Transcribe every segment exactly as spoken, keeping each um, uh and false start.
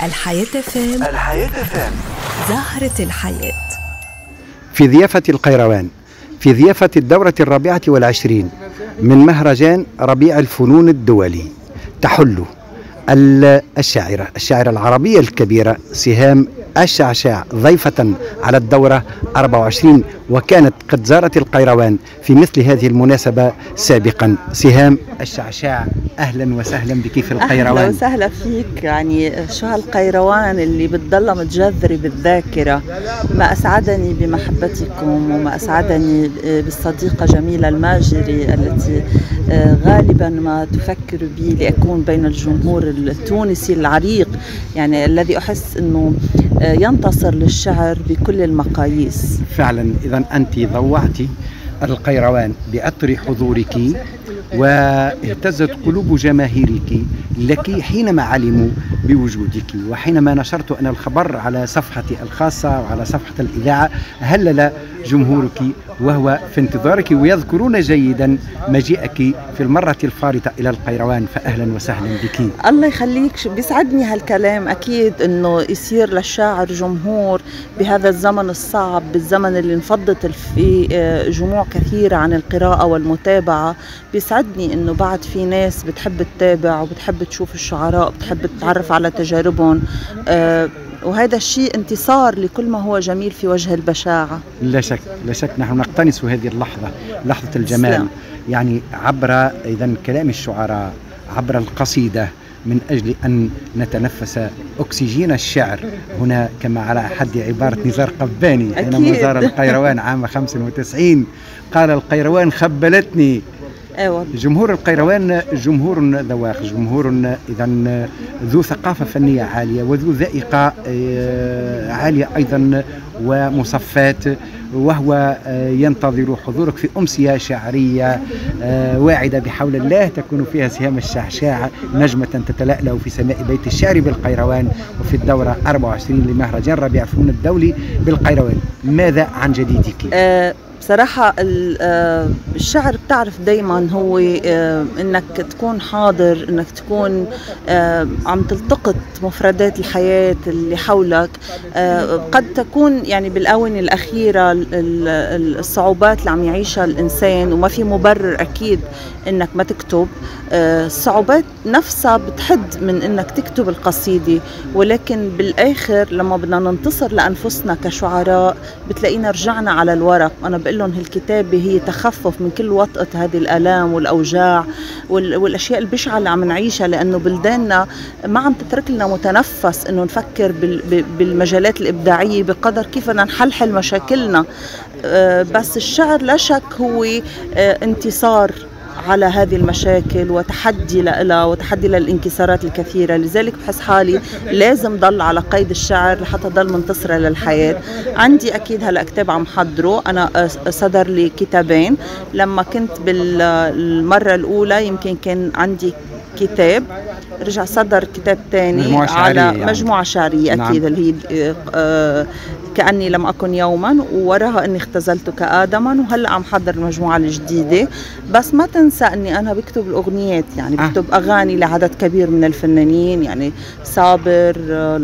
الحياة فام. الحياة فام. زهرة الحياة. في ضيافة القيروان، في ضيافة الدورة الرابعة والعشرين من مهرجان ربيع الفنون الدولي، تحل الشاعرة الشاعرة العربية الكبيرة سهام الشعشاع ضيفة على الدورة أربعة وعشرين، وكانت قد زارت القيروان في مثل هذه المناسبة سابقا. سهام الشعشاع، أهلا وسهلا بك في القيروان. أهلا وسهلا فيك. يعني شو هالقيروان اللي بتضل متجذرة بالذاكرة. ما أسعدني بمحبتكم وما أسعدني بالصديقة جميلة الماجري التي غالبا ما تفكر بي لأكون بين الجمهور التونسي العريق، يعني الذي أحس أنه ينتصر للشعر بكل المقاييس. فعلا، إذا أنت ضوعت القيروان بعطر حضورك، واهتزت قلوب جماهيرك لك حينما علموا بوجودك، وحينما نشرت أنا الخبر على صفحتي الخاصة وعلى صفحة الإذاعة هلل جمهورك وهو في انتظارك، ويذكرون جيدا مجيئك في المرة الفارطة إلى القيروان، فأهلا وسهلا بك. الله يخليك، بيسعدني هالكلام. أكيد أنه يصير للشاعر جمهور بهذا الزمن الصعب، بالزمن اللي انفضت فيه جموع كثيرة عن القراءة والمتابعة. بيسعدني أنه بعد في ناس بتحب تتابع وبتحب تشوف الشعراء، بتحب تتعرف على تجاربهم، أه وهذا الشيء انتصار لكل ما هو جميل في وجه البشاعة. لا شك لا شك، نحن نقتنس هذه اللحظة، لحظة الجمال. سلام. يعني عبر إذن كلام الشعراء، عبر القصيدة، من أجل أن نتنفس أكسجين الشعر هنا، كما على حد عبارة نزار قباني حينما زار القيروان عام خمسة وتسعين قال: القيروان خبلتني. أيوة. جمهور القيروان جمهور ذواق، جمهور إذا ذو ثقافة فنية عالية وذو ذائقة عالية أيضا ومصفات، وهو ينتظر حضورك في أمسية شعرية واعدة بحول الله تكون فيها سهام الشعشاع نجمة تتلألأ في سماء بيت الشعر بالقيروان، وفي الدورة أربعة وعشرين لمهرجان ربيع الفنون الدولي بالقيروان. ماذا عن جديدك؟ أه بصراحة الشعر بتعرف دايما هو انك تكون حاضر، انك تكون عم تلتقط مفردات الحياة اللي حولك. قد تكون يعني بالآونة الأخيرة الصعوبات اللي عم يعيشها الإنسان، وما في مبرر أكيد انك ما تكتب. الصعوبات نفسها بتحد من انك تكتب القصيدة، ولكن بالآخر لما بدنا ننتصر لأنفسنا كشعراء بتلاقينا رجعنا على الورق. أنا بقول لهم هالكتابة هي تخفف من كل وطأة هذه الآلام والأوجاع والأشياء البشعة اللي عم نعيشها، لأنه بلداننا ما عم تترك لنا متنفس إنه نفكر بالمجالات الإبداعية بقدر كيف بدنا نحلحل مشاكلنا. بس الشعر لا شك هو انتصار على هذه المشاكل وتحدي لها وتحدي للانكسارات الكثيرة. لذلك بحس حالي لازم ضل على قيد الشعر لحتى ضل منتصرة للحياة. عندي أكيد هلأ كتاب عم حضره. أنا صدر لي كتابين. لما كنت بالمرة الأولى يمكن كان عندي كتاب، رجع صدر كتاب تاني على يعني. مجموعة شعرية أكيد. نعم. اللي هي آه كأني لم أكن يوما، ووراها أني اختزلتك آدما، وهلأ عم حضر المجموعة الجديدة. بس ما تنسى أني أنا بكتب الأغنيات، يعني بكتب آه. أغاني لعدد كبير من الفنانين، يعني صابر،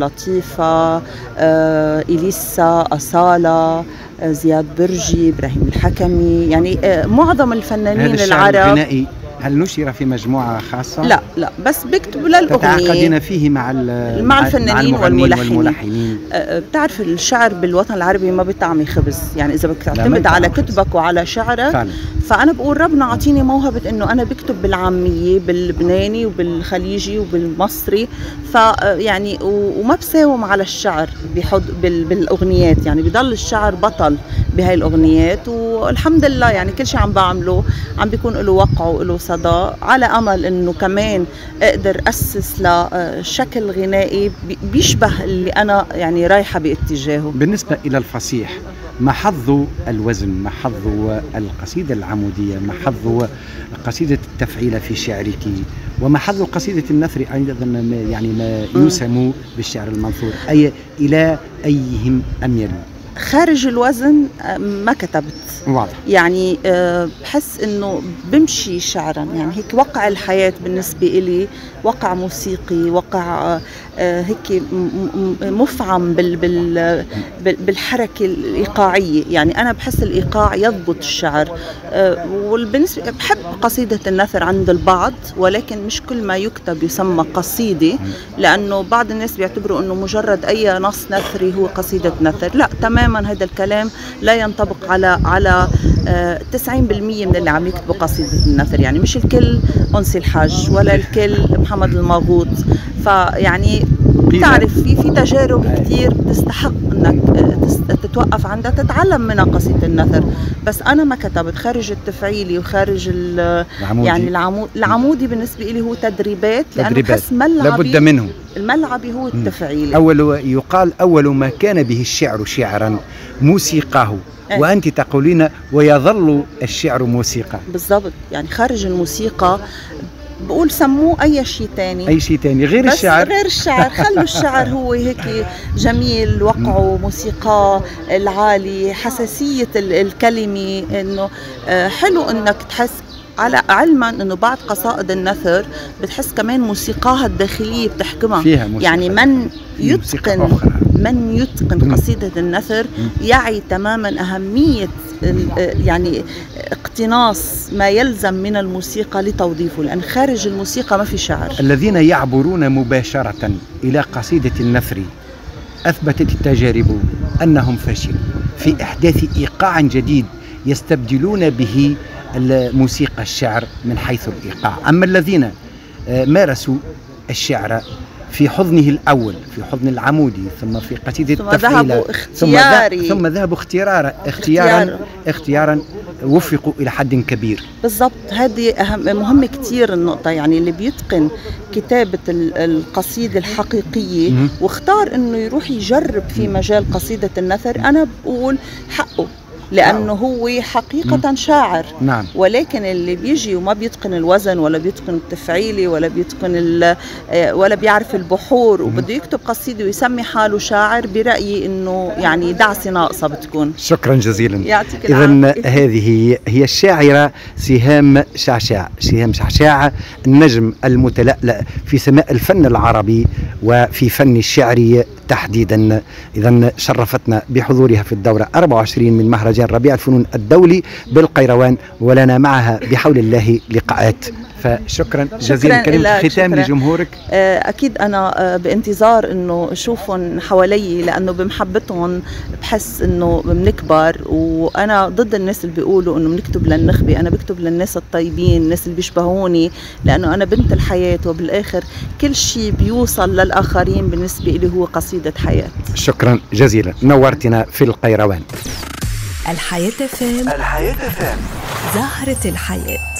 لطيفة، آه، إليسا، أصالة، زياد برجي، إبراهيم الحكمي، يعني آه معظم الفنانين العرب. هل نشر في مجموعة خاصة؟ لا لا، بس بكتب للأغنية. تتعاقدين فيه مع مع الفنانين مع والملحنين, والملحنين. أه بتعرف الشعر بالوطن العربي ما بيطعمي خبز، يعني إذا بدك تعتمد على كتبك وعلى شعرك فعلا. فأنا بقول ربنا عطيني موهبة إنه أنا بكتب بالعامية، باللبناني وبالخليجي وبالمصري، فيعني وما بساوم على الشعر بحض بالأغنيات، يعني بيضل الشعر بطل بهاي الأغنيات. والحمد لله يعني كل شيء عم بعمله عم بيكون له وقع وله صدى، على أمل إنه كمان أقدر أسس لشكل غنائي بيشبه اللي أنا يعني رايحة باتجاهه. بالنسبة إلى الفصيح، ما حظ الوزن، ما حظ القصيدة العمودية، ما حظ قصيدة التفعيل في شعرك، وما حظ قصيدة النثر أيضا، يعني ما يسمى بالشعر المنثور، أي إلى أيهم أميل؟ خارج الوزن ما كتبت. واضح. يعني بحس انه بمشي شعرا، يعني هيك وقع الحياة بالنسبة إلي وقع موسيقي، وقع هيك مفعم بالحركة الإيقاعية. يعني أنا بحس الإيقاع يضبط الشعر. وبالنسبة بحب قصيدة النثر عند البعض، ولكن مش كل ما يكتب يسمى قصيدة، لأنه بعض الناس بيعتبروا أنه مجرد أي نص نثري هو قصيدة نثر. لا تماما، هذا الكلام لا ينطبق على على تسعين بالمئة من اللي عم يكتبوا قصيدة النثر. يعني مش الكل أنسي الحاج ولا الكل محمد المغوط. فيعني تعرف في في تجارب كثير بتستحق انك تتوقف عندها تتعلم منها قصيدة النثر. بس انا ما كتبت خارج التفعيلي وخارج العمودي. يعني العمود العمودي بالنسبه لي هو تدريبات، لانه بحس ملعبي لابد منه. الملعبي هو التفعيلي. اول يقال اول ما كان به الشعر شعرا موسيقاه، أي. وانت تقولين ويظل الشعر موسيقى. بالضبط. يعني خارج الموسيقى بقول سموه اي شيء تاني، اي شيء تاني غير بس الشعر. غير الشعر خلوا الشعر هو هيك جميل، وقعه موسيقى العالي، حساسية الكلمة، انه حلو انك تحس. على علما انه بعض قصائد النثر بتحس كمان موسيقاها الداخلية بتحكمها. يعني من يتقن من يتقن قصيدة النثر يعي تماما أهمية يعني اقتناص ما يلزم من الموسيقى لتوظيفه، لأن خارج الموسيقى ما في شعر. الذين يعبرون مباشرة إلى قصيدة النثر أثبتت التجارب أنهم فشلوا في إحداث إيقاع جديد يستبدلون به الموسيقى الشعر من حيث الإيقاع. أما الذين مارسوا الشعر في حضنه الأول، في حضن العمودي، ثم في قصيدة التفعيلة، ثم ذهبوا ثم ذهبوا اختيارا اختيارا اختيارا وفقوا إلى حد كبير. بالضبط. هذه أهم مهمة كتير النقطة. يعني اللي بيتقن كتابة القصيدة الحقيقية م- واختار إنه يروح يجرب في مجال قصيدة النثر، أنا بقول حقه، لأنه هو حقيقة شاعر. نعم. ولكن اللي بيجي وما بيتقن الوزن ولا بيتقن التفعيلي ولا بيتقن ولا بيعرف البحور وبده يكتب قصيدة ويسمي حاله شاعر، برأيي إنه يعني دعسة ناقصة بتكون. شكرا جزيلا. يعطيك إذن هذه هي الشاعرة سهام شعشاع. سهام شعشاع النجم المتلألأ في سماء الفن العربي وفي فن الشعر تحديدا. إذن شرفتنا بحضورها في الدورة أربعة وعشرين من مهرجان ربيع الفنون الدولي بالقيروان، ولنا معها بحول الله لقاءات. فشكرا جزيلا. كلمة ختام لجمهورك. أكيد أنا بانتظار أنه أشوفهم حوالي، لأنه بمحبتهم بحس أنه بنكبر. وأنا ضد الناس اللي بيقولوا أنه بنكتب للنخبة. أنا بكتب للناس الطيبين، الناس اللي بيشبهوني، لأنه أنا بنت الحياة، وبالآخر كل شيء بيوصل للآخرين بالنسبة لي هو قصيدة حياة. شكرا جزيلا، نورتنا في القيروان. الحياة فام. الحياة فام. زهرة الحياة.